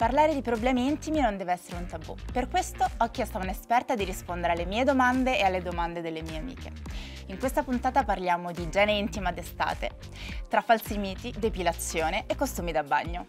Parlare di problemi intimi non deve essere un tabù. Per questo ho chiesto a un'esperta di rispondere alle mie domande e alle domande delle mie amiche. In questa puntata parliamo di igiene intima d'estate, tra falsi miti, depilazione e costumi da bagno.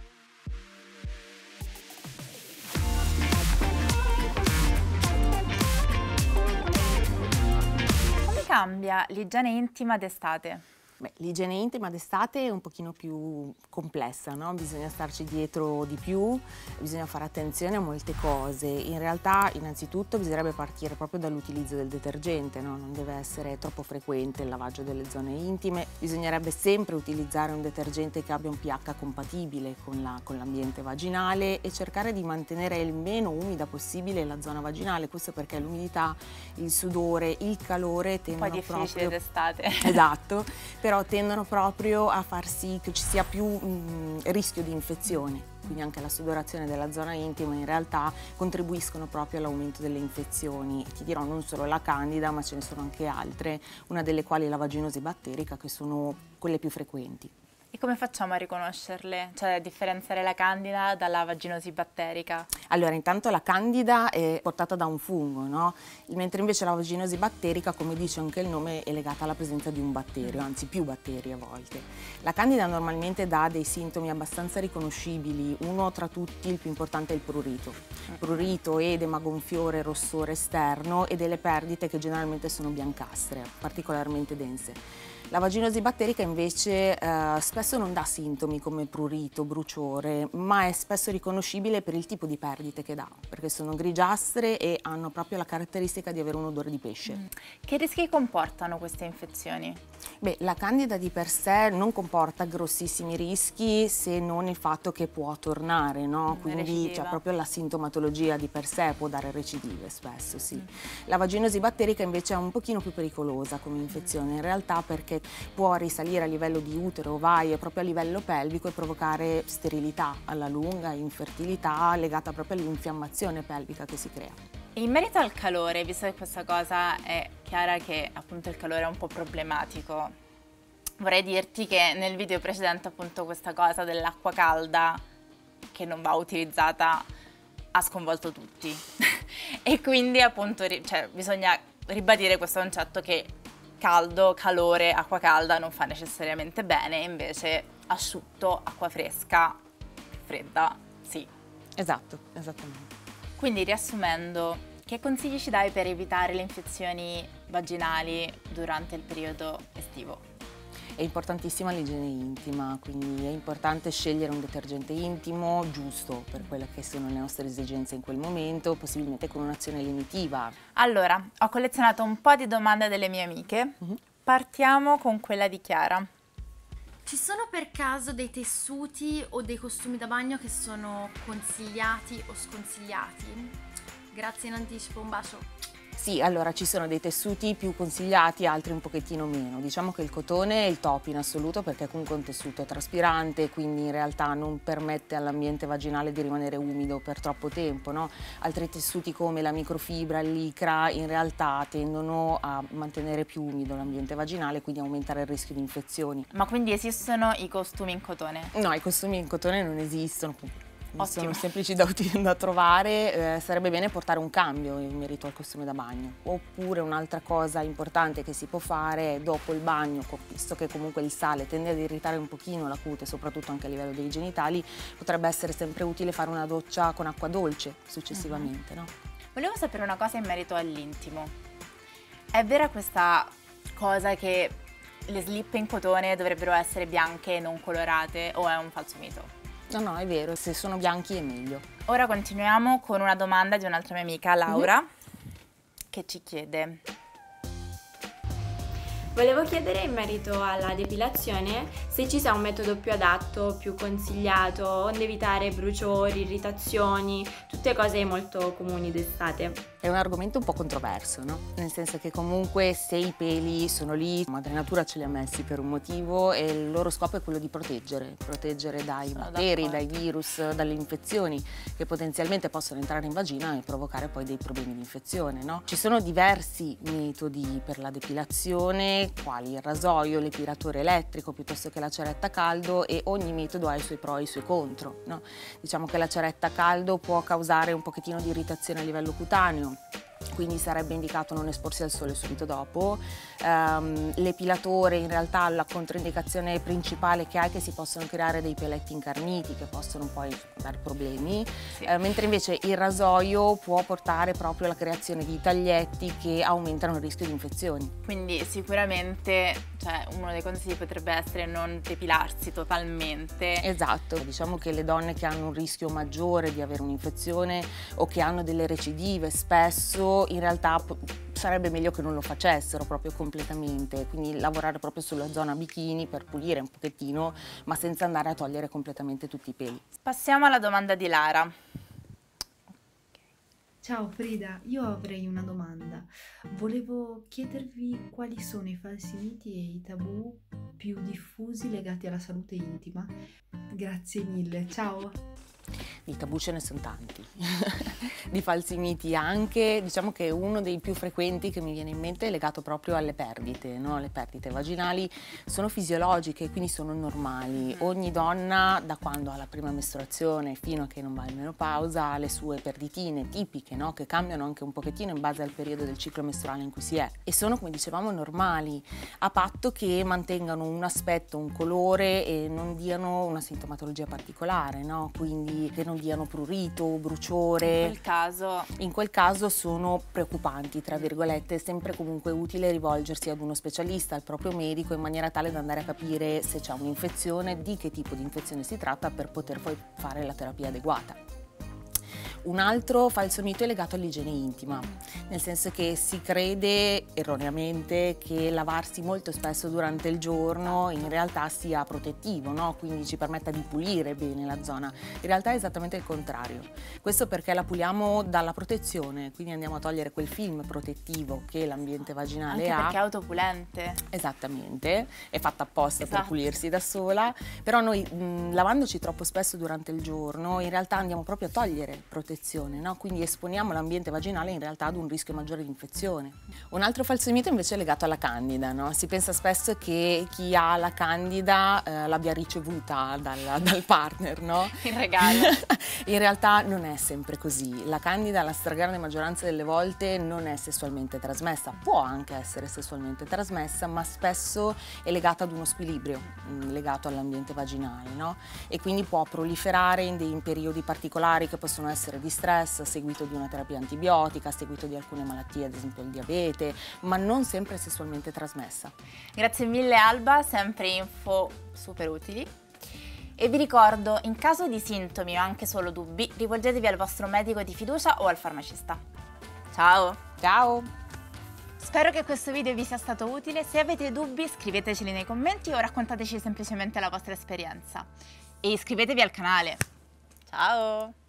Come cambia l'igiene intima d'estate? Beh, l'igiene intima d'estate è un pochino più complessa, no? Bisogna starci dietro di più, bisogna fare attenzione a molte cose. In realtà, innanzitutto, bisognerebbe partire proprio dall'utilizzo del detergente, no? Non deve essere troppo frequente il lavaggio delle zone intime. Bisognerebbe sempre utilizzare un detergente che abbia un pH compatibile con l'ambiente vaginale e cercare di mantenere il meno umida possibile la zona vaginale. Questo perché l'umidità, il sudore, il calore tendono Un po' difficile d'estate. Esatto. Però tendono proprio a far sì che ci sia più rischio di infezione, quindi anche la sudorazione della zona intima in realtà contribuiscono proprio all'aumento delle infezioni. Ti dirò non solo la candida, ma ce ne sono anche altre, una delle quali è la vaginosi batterica, che sono quelle più frequenti. E come facciamo a riconoscerle? Cioè a differenziare la candida dalla vaginosi batterica? Allora, intanto la candida è portata da un fungo, no? Mentre invece la vaginosi batterica, come dice anche il nome, è legata alla presenza di un batterio, anzi più batteri a volte. La candida normalmente dà dei sintomi abbastanza riconoscibili, uno tra tutti, il più importante, è il prurito. Prurito, edema, gonfiore, rossore esterno e delle perdite che generalmente sono biancastre, particolarmente dense. La vaginosi batterica invece spesso non dà sintomi come prurito, bruciore, ma è spesso riconoscibile per il tipo di perdite che dà, perché sono grigiastre e hanno proprio la caratteristica di avere un odore di pesce. Che rischi comportano queste infezioni? Beh, la candida di per sé non comporta grossissimi rischi se non il fatto che può tornare, no? Quindi cioè, proprio la sintomatologia di per sé può dare recidive spesso, sì. La vaginosi batterica invece è un pochino più pericolosa come infezione in realtà, perché può risalire a livello di utero, ovaie, proprio a livello pelvico e provocare sterilità alla lunga, infertilità legata proprio all'infiammazione pelvica che si crea. E in merito al calore, visto che questa cosa è chiara che appunto il calore è un po' problematico, vorrei dirti che nel video precedente appunto questa cosa dell'acqua calda che non va utilizzata ha sconvolto tutti e quindi appunto bisogna ribadire questo concetto che caldo, calore, acqua calda non fa necessariamente bene, invece asciutto, acqua fresca, fredda, sì. Esatto, esattamente. Quindi riassumendo, che consigli ci dai per evitare le infezioni vaginali durante il periodo estivo? È importantissima l'igiene intima, quindi è importante scegliere un detergente intimo giusto per quelle che sono le nostre esigenze in quel momento, possibilmente con un'azione lenitiva. Allora, ho collezionato un po' di domande delle mie amiche. Partiamo con quella di Chiara. Ci sono per caso dei tessuti o dei costumi da bagno che sono consigliati o sconsigliati? Grazie in anticipo, un bacio. Sì, allora ci sono dei tessuti più consigliati, altri un pochettino meno. Diciamo che il cotone è il top in assoluto perché è comunque un tessuto traspirante, quindi in realtà non permette all'ambiente vaginale di rimanere umido per troppo tempo, no? Altri tessuti come la microfibra, il licra, in realtà tendono a mantenere più umido l'ambiente vaginale, quindi aumentare il rischio di infezioni. Ma quindi esistono i costumi in cotone? No, i costumi in cotone non esistono. Ottimo. Sono semplici da trovare, sarebbe bene portare un cambio in merito al costume da bagno. Oppure un'altra cosa importante che si può fare è dopo il bagno, visto che comunque il sale tende ad irritare un pochino la cute, soprattutto anche a livello dei genitali, potrebbe essere sempre utile fare una doccia con acqua dolce successivamente, no? Volevo sapere una cosa in merito all'intimo. È vera questa cosa che le slip in cotone dovrebbero essere bianche e non colorate o è un falso mito? No, è vero, se sono bianchi è meglio. Ora continuiamo con una domanda di un'altra mia amica, Laura, che ci chiede: Volevo chiedere in merito alla depilazione se ci sia un metodo più adatto, più consigliato, onde evitare bruciori, irritazioni, tutte cose molto comuni d'estate. È un argomento un po' controverso, no? Nel senso che comunque se i peli sono lì, Madre Natura ce li ha messi per un motivo e il loro scopo è quello di proteggere dai batteri, dai virus, dalle infezioni che potenzialmente possono entrare in vagina e provocare poi dei problemi di infezione, no? Ci sono diversi metodi per la depilazione soluzione, quali il rasoio, l'epilatore elettrico piuttosto che la ceretta a caldo, e ogni metodo ha i suoi pro e i suoi contro, no? Diciamo che la ceretta a caldo può causare un pochettino di irritazione a livello cutaneo, quindi sarebbe indicato non esporsi al sole subito dopo. L'epilatore, in realtà la controindicazione principale che ha è che si possono creare dei peletti incarniti che possono poi dare problemi, sì. Mentre invece il rasoio può portare proprio alla creazione di taglietti che aumentano il rischio di infezioni. Quindi sicuramente, cioè, uno dei consigli potrebbe essere non depilarsi totalmente. Esatto, diciamo che le donne che hanno un rischio maggiore di avere un'infezione o che hanno delle recidive spesso, in realtà sarebbe meglio che non lo facessero proprio completamente, quindi lavorare proprio sulla zona bikini per pulire un pochettino, ma senza andare a togliere completamente tutti i peli. Passiamo alla domanda di Lara. Ciao Frida, io avrei una domanda. Volevo chiedervi quali sono i falsi miti e i tabù più diffusi legati alla salute intima. Grazie mille, ciao! Di tabù ce ne sono tanti, di falsi miti anche. Diciamo che uno dei più frequenti che mi viene in mente è legato proprio alle perdite, no? Le perdite vaginali sono fisiologiche, quindi sono normali. Ogni donna, da quando ha la prima mestruazione fino a che non va in menopausa, ha le sue perditine tipiche, no? Che cambiano anche un pochettino in base al periodo del ciclo mestruale in cui si è, e sono, come dicevamo, normali, a patto che mantengano un aspetto, un colore e non diano una sintomatologia particolare, no? Quindi che non diano prurito, bruciore. In quel caso sono preoccupanti, tra virgolette. È sempre comunque utile rivolgersi ad uno specialista, al proprio medico, in maniera tale da andare a capire se c'è un'infezione, di che tipo di infezione si tratta, per poter poi fare la terapia adeguata. Un altro falso mito è legato all'igiene intima, nel senso che si crede erroneamente che lavarsi molto spesso durante il giorno in realtà sia protettivo, no? Quindi ci permetta di pulire bene la zona. In realtà è esattamente il contrario. Questo perché la puliamo dalla protezione, quindi andiamo a togliere quel film protettivo che l'ambiente vaginale ha. Anche perché è autopulente. Esattamente, è fatta apposta esatto. per pulirsi da sola, però noi lavandoci troppo spesso durante il giorno in realtà andiamo proprio a togliere protezione. No? Quindi esponiamo l'ambiente vaginale in realtà ad un rischio maggiore di infezione. Un altro falso mito invece è legato alla candida, no? Si pensa spesso che chi ha la candida l'abbia ricevuta dal partner, no? In regalo. In realtà non è sempre così. La candida, la stragrande maggioranza delle volte, non è sessualmente trasmessa. Può anche essere sessualmente trasmessa, ma spesso è legata ad uno squilibrio legato all'ambiente vaginale, no? E quindi può proliferare in dei periodi particolari che possono essere di stress, a seguito di una terapia antibiotica, a seguito di alcune malattie, ad esempio il diabete, ma non sempre sessualmente trasmessa. Grazie mille Alba, sempre info super utili. E vi ricordo, in caso di sintomi o anche solo dubbi, rivolgetevi al vostro medico di fiducia o al farmacista. Ciao! Ciao! Spero che questo video vi sia stato utile. Se avete dubbi scriveteceli nei commenti o raccontateci semplicemente la vostra esperienza. E iscrivetevi al canale. Ciao!